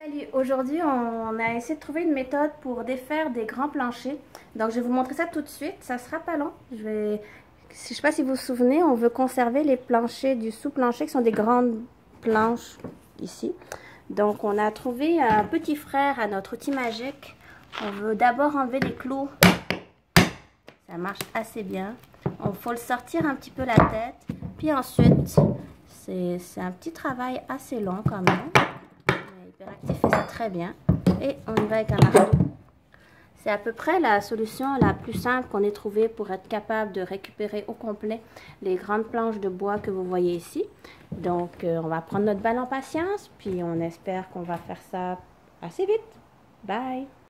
Salut, aujourd'hui on a essayé de trouver une méthode pour défaire des grands planchers. Donc je vais vous montrer ça tout de suite, ça sera pas long. Je sais pas si vous vous souvenez, on veut conserver les planchers du sous-plancher qui sont des grandes planches ici. Donc on a trouvé un petit frère à notre outil magique. On veut d'abord enlever les clous, ça marche assez bien. Il faut le sortir un petit peu la tête, puis ensuite c'est un petit travail assez long quand même. Hyperactif fait ça très bien. Et on y va avec un marteau. C'est à peu près la solution la plus simple qu'on ait trouvée pour être capable de récupérer au complet les grandes planches de bois que vous voyez ici. Donc on va prendre notre balle en patience, puis on espère qu'on va faire ça assez vite. Bye!